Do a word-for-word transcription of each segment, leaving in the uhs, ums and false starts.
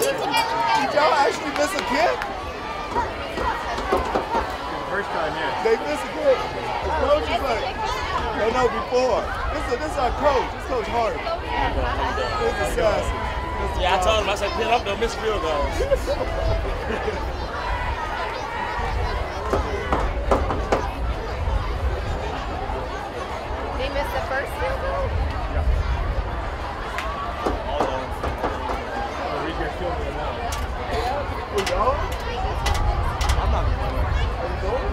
Did y'all actually miss a kick? First time, yeah. They miss a kick. The coach is like, no, no, before. This is, this is our coach. This is Coach Hart. This is Sassy. Yeah, I told him, I said, pin up, don't miss field goals. They missed the first field goal? Yeah. All of them. I'll read your field goal now. We go? I'm not going to Are you going?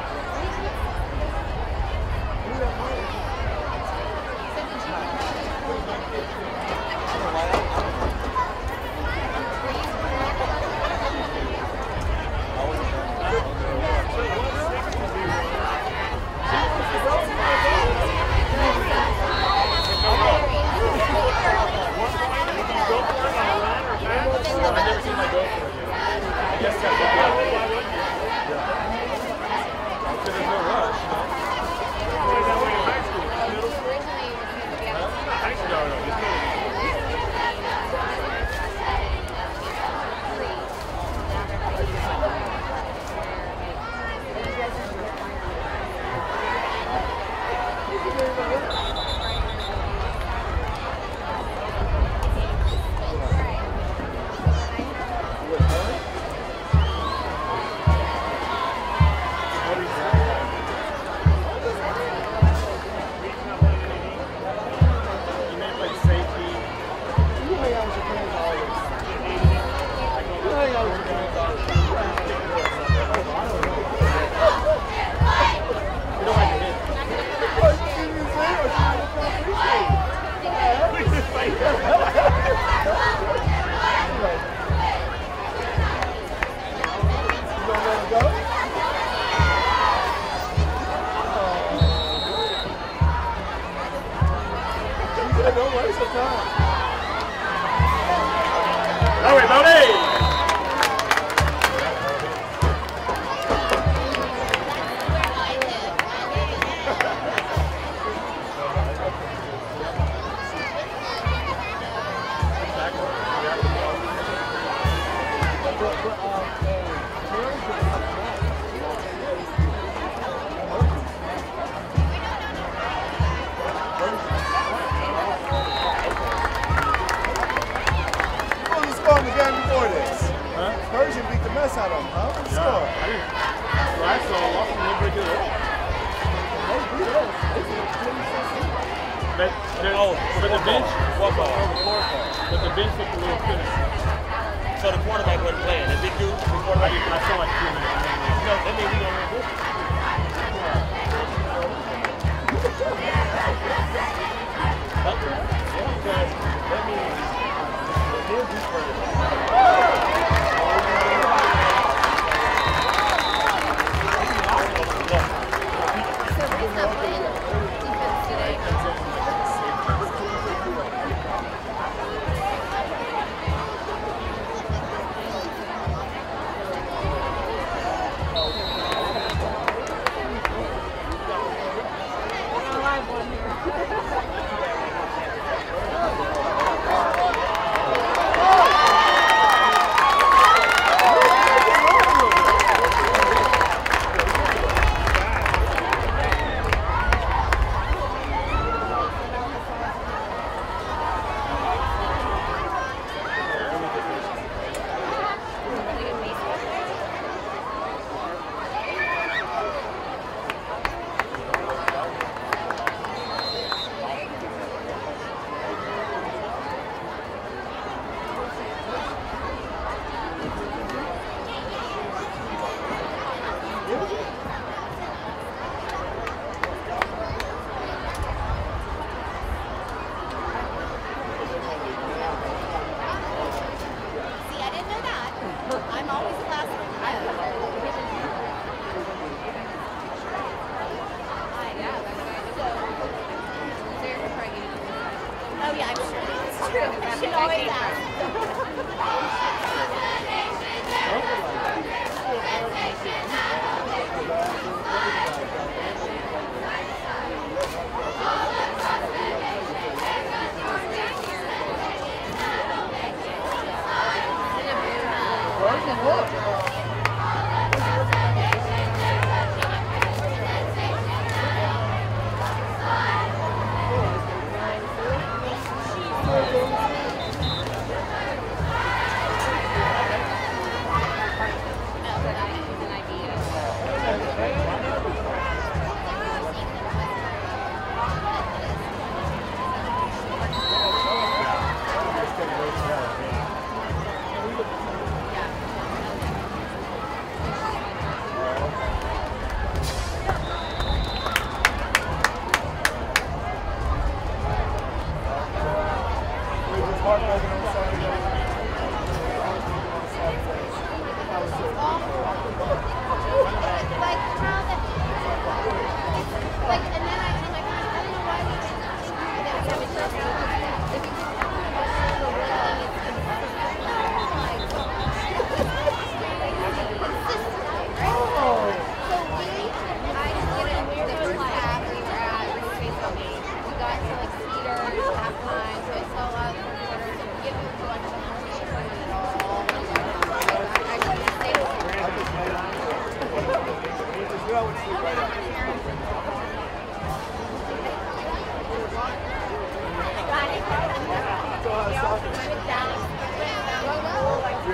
Don't waste your time. All right, Bodie! On the game before this. Huh? Persian beat the mess out of them, huh? What's the Yeah, score? I didn't. Well, I saw Lawson never pretty good. They beat us. They beat us. But, the, Oh, but the bench, What ball? but the bench looked a little finished. So the quarterback wasn't playing. The big dude, the I, quarterback. did, I saw like two minutes. No, that means we don't win this. Because that means the defense. So he's not playing defense today. Oh!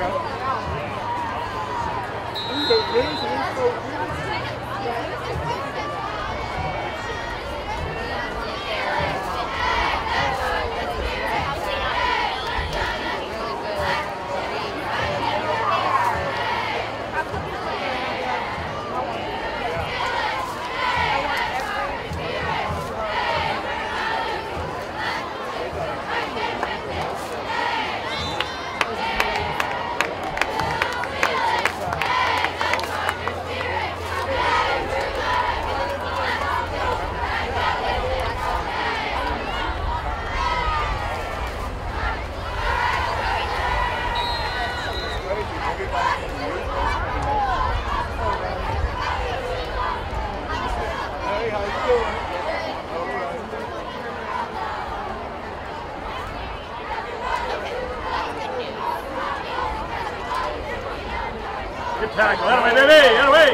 Good tackle. That away, baby. That away.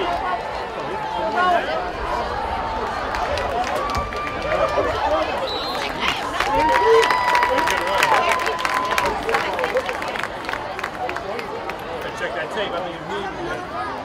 Check that tape. I think you need it.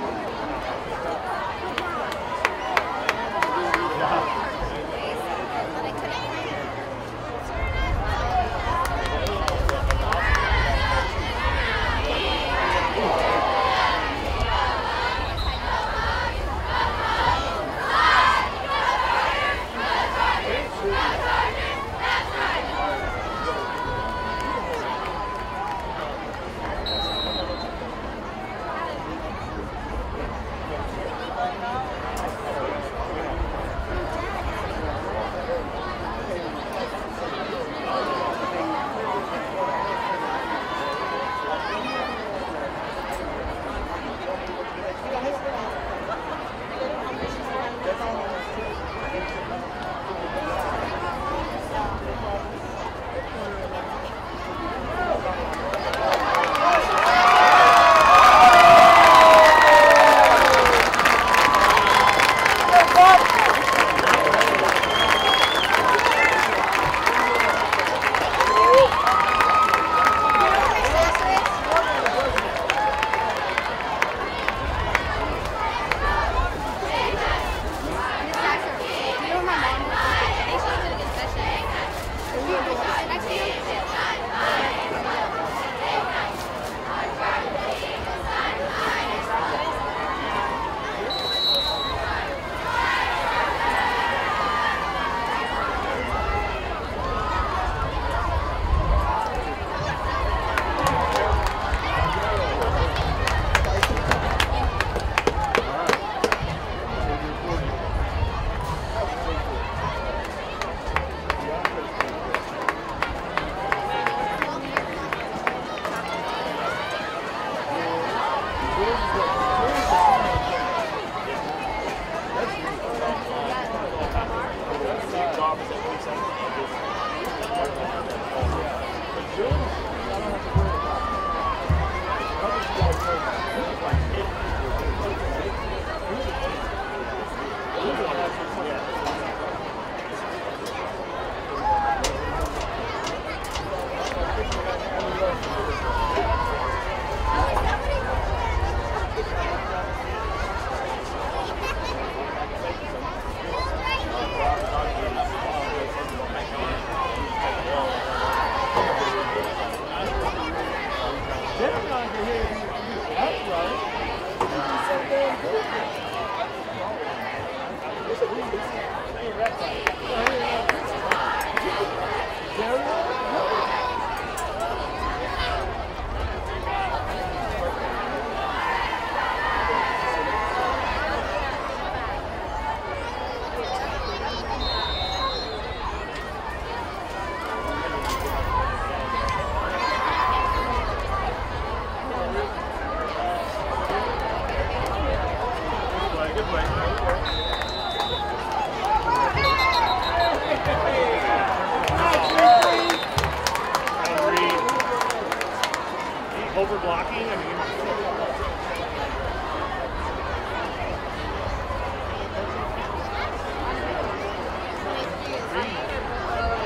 Over blocking, I mean.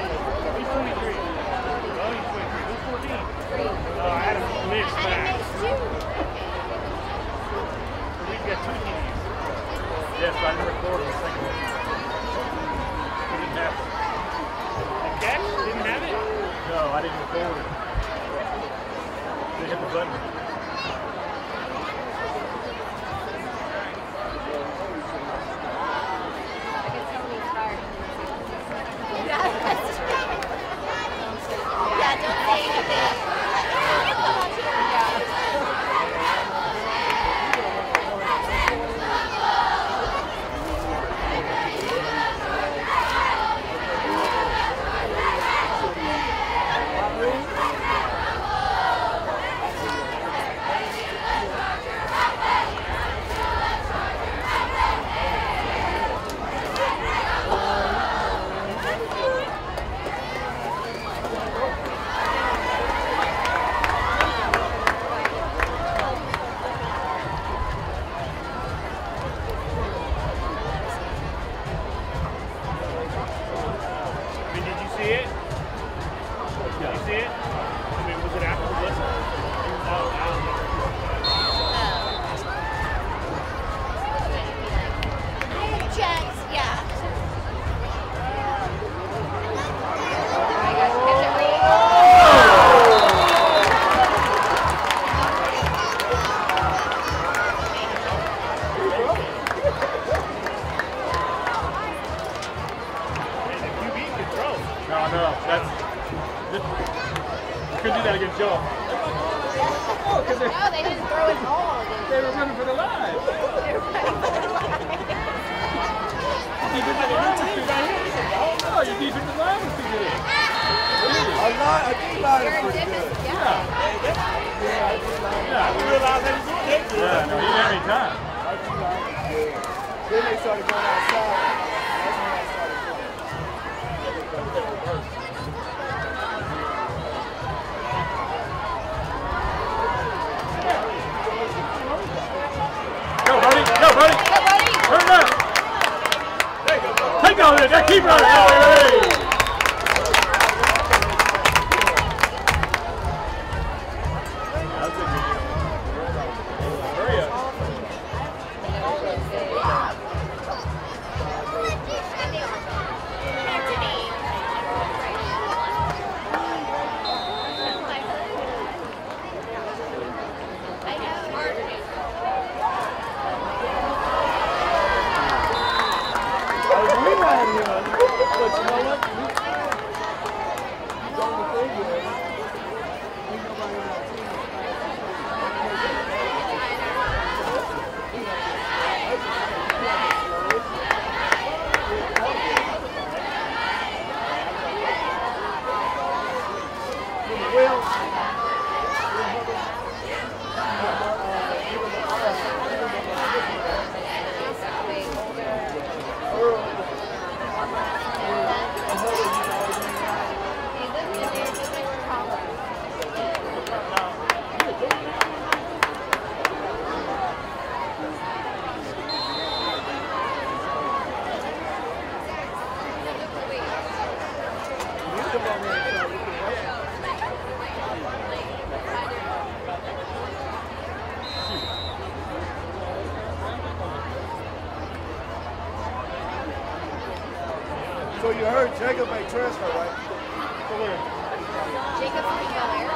He's twenty-three. Oh, he's twenty-three. Who's fourteen? Oh, I had a mixed match. button. I can tell when he's tired. Yeah, that's right. Yeah, don't say anything. Yeah. So you heard Jacob make transfer, right? So where? Jacob from Bel Air.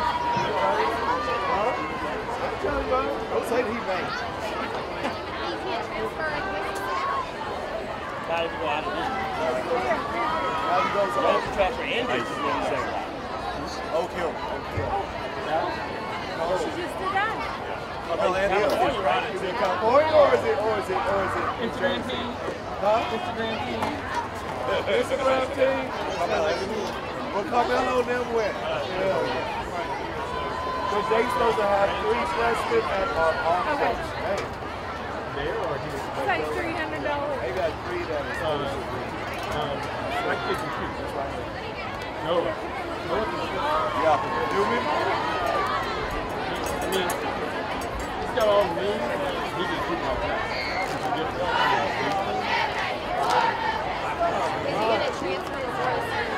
Huh? I'm telling you, don't say that he made. He can't transfer in Wisconsin. How did you go out of this? How he goes You have off? to transfer in this is what I'm saying. Oak Hill. Oak Hill. She just did that. Well, and Hill. California, right? Is it California or is it or is it or is it Instagram team. Huh? Instagram team. Instagram team. Well, Carmelo and them went. Yeah. Because they supposed to have three freshmen at our Okay. office. Hey. There or here? It's like three hundred dollars. They got three that are Um, um, I can get some shoes. No. Yeah. Do we? I mean, he's got all the names. He can keep my back. It's a good one. Is he going to transfer before the season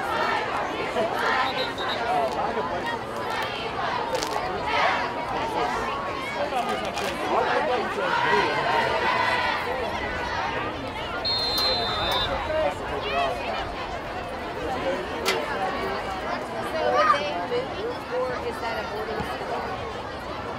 So are they moving or is that a boarding school?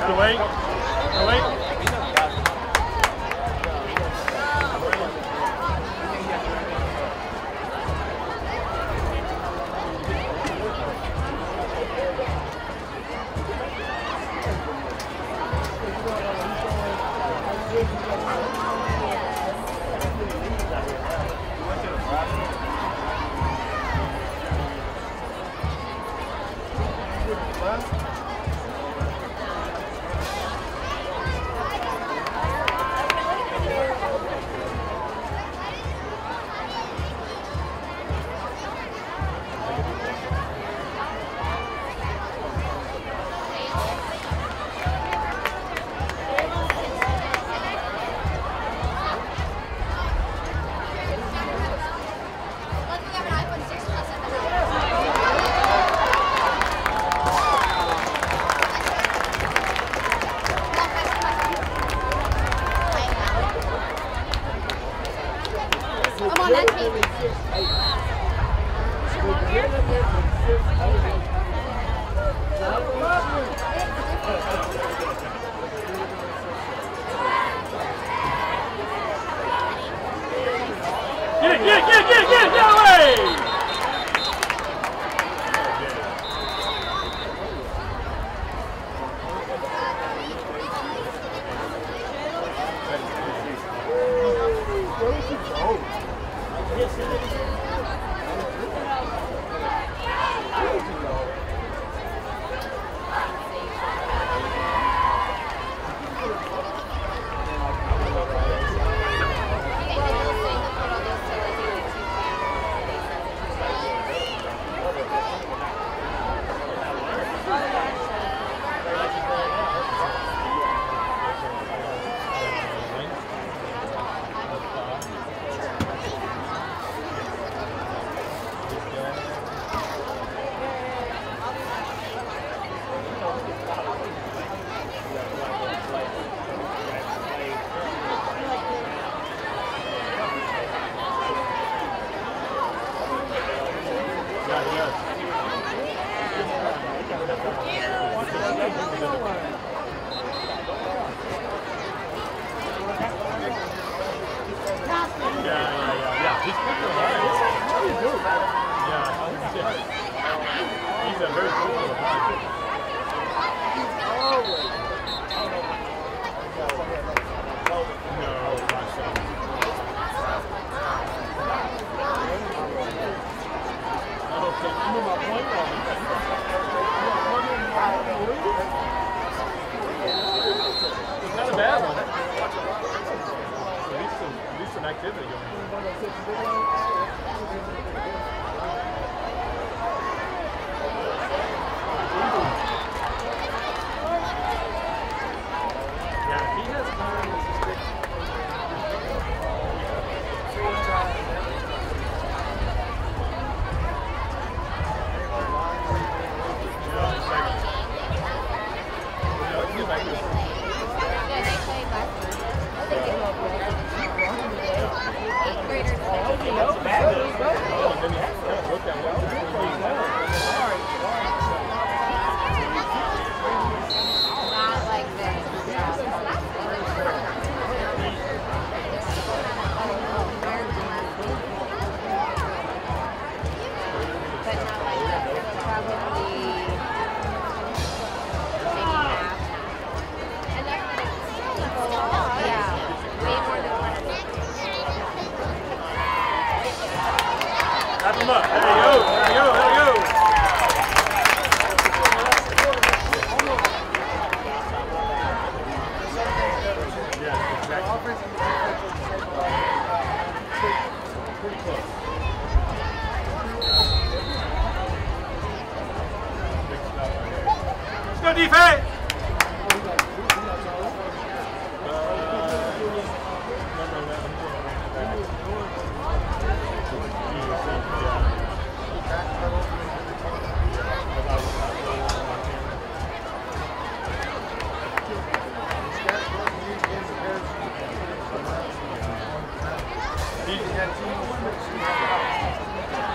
Go wait. Go wait.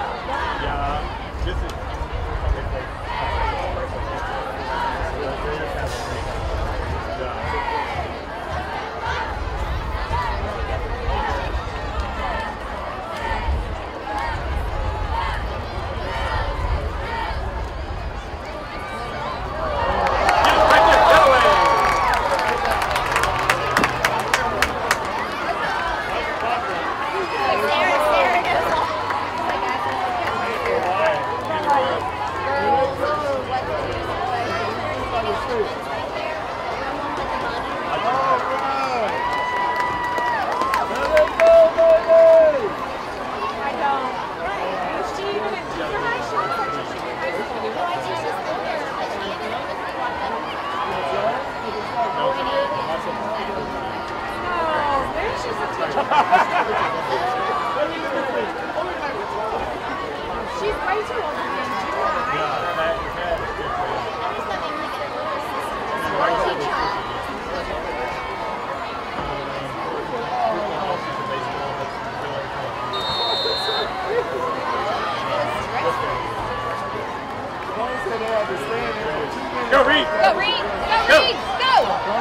Yeah, this is She's way too old for me. Go, Reed! Go, Reed! Go, Reed! Go!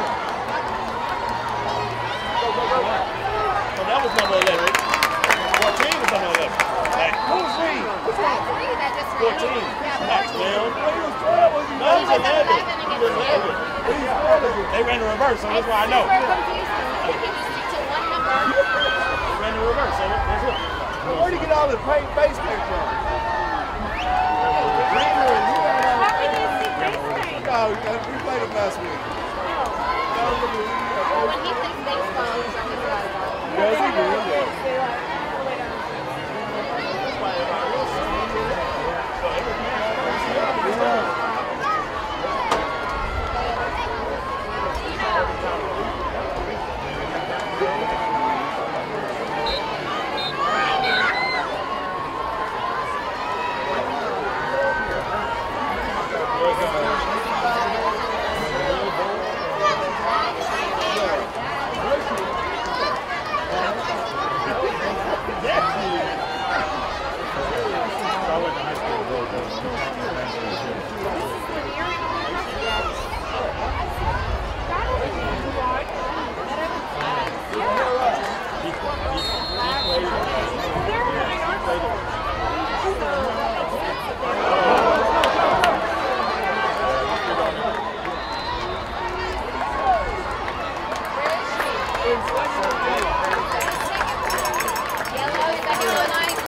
So that was number eleven. fourteen was number eleven. Hey. Who's Reed? That's Reed that just ran. fourteen. Yeah, Max, fourteen. man. He was twelve, was he? No, he was was eleven. eleven He against was you. eleven. He's twelve again. They ran the reverse, so that's why I know. We're confused. We can just stick to one number. They ran the reverse, so that's it. Where'd he get all the paint face paint from? How can you see face paint? No, we played him last week. Well, when he plays baseball, he's on his volleyball. Yes, he did. I went to high school.